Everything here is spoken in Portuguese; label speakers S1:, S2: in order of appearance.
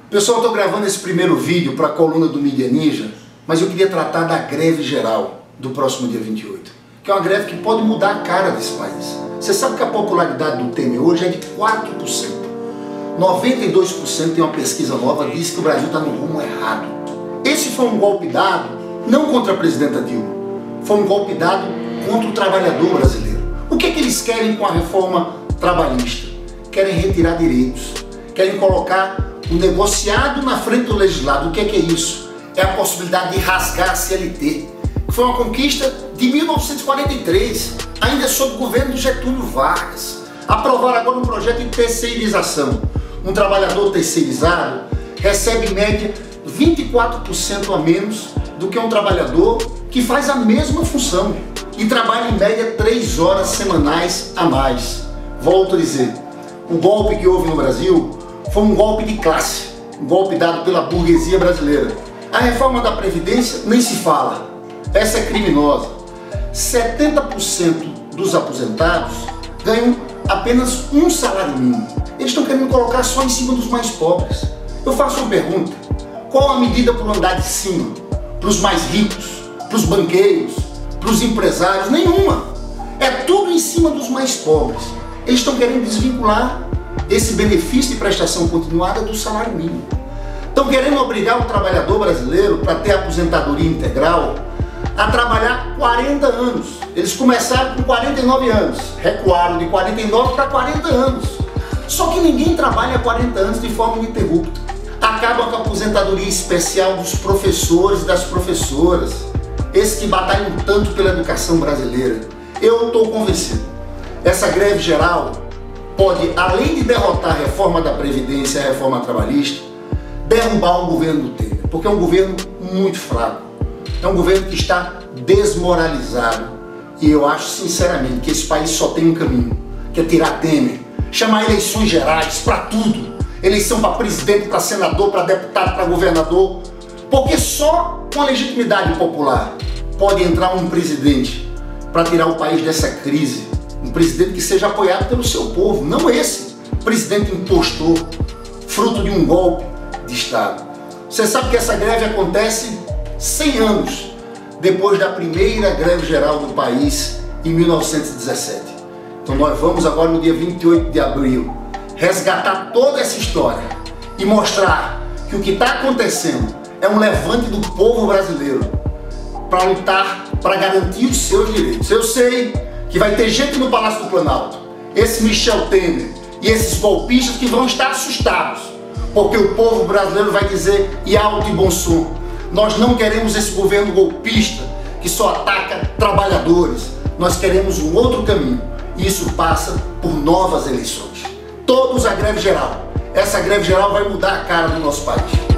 S1: Pessoal, eu estou gravando esse primeiro vídeo para a coluna do Mídia Ninja, mas eu queria tratar da greve geral do próximo dia 28, que é uma greve que pode mudar a cara desse país. Você sabe que a popularidade do Temer hoje é de 4%. 92% tem uma pesquisa nova, diz que o Brasil está no rumo errado. Esse foi um golpe dado, não contra a presidenta Dilma, foi um golpe dado contra o trabalhador brasileiro. O que é que eles querem com a reforma trabalhista? Querem retirar direitos, querem colocar o negociado na frente do legislado. O que é isso? É a possibilidade de rasgar a CLT, que foi uma conquista de 1943, ainda sob o governo de Getúlio Vargas. Aprovaram agora um projeto de terceirização. Um trabalhador terceirizado recebe em média 24% a menos do que um trabalhador que faz a mesma função e trabalha em média 3 horas semanais a mais. Volto a dizer, o golpe que houve no Brasil foi um golpe de classe, um golpe dado pela burguesia brasileira. A reforma da Previdência nem se fala, essa é criminosa. 70% dos aposentados ganham apenas um salário mínimo. Eles estão querendo colocar só em cima dos mais pobres. Eu faço uma pergunta, qual a medida para o andar de cima? Para os mais ricos, para os banqueiros, para os empresários? Nenhuma. É tudo em cima dos mais pobres. Eles estão querendo desvincular esse benefício de prestação continuada do salário mínimo. Estão querendo obrigar o trabalhador brasileiro, para ter aposentadoria integral, a trabalhar 40 anos. Eles começaram com 49 anos, recuaram de 49 para 40 anos. Só que ninguém trabalha 40 anos de forma ininterrupta. Acaba com a aposentadoria especial dos professores e das professoras, esses que batalham tanto pela educação brasileira. Eu estou convencido, essa greve geral pode, além de derrotar a reforma da Previdência e a reforma trabalhista, derrubar o governo do Temer, porque é um governo muito fraco, é um governo que está desmoralizado, e eu acho sinceramente que esse país só tem um caminho, que é tirar Temer, chamar eleições gerais para tudo, eleição para presidente, para senador, para deputado, para governador, porque só com a legitimidade popular pode entrar um presidente para tirar o país dessa crise. Um presidente que seja apoiado pelo seu povo, não esse presidente impostor, fruto de um golpe de Estado. Você sabe que essa greve acontece 100 anos depois da primeira greve geral do país, em 1917. Então nós vamos agora no dia 28 de abril resgatar toda essa história e mostrar que o que está acontecendo é um levante do povo brasileiro para lutar, para garantir os seus direitos. Eu sei que vai ter gente no Palácio do Planalto, esse Michel Temer e esses golpistas que vão estar assustados, porque o povo brasileiro vai dizer em alto e bom som: nós não queremos esse governo golpista que só ataca trabalhadores, nós queremos um outro caminho, e isso passa por novas eleições. Todos a greve geral, essa greve geral vai mudar a cara do nosso país.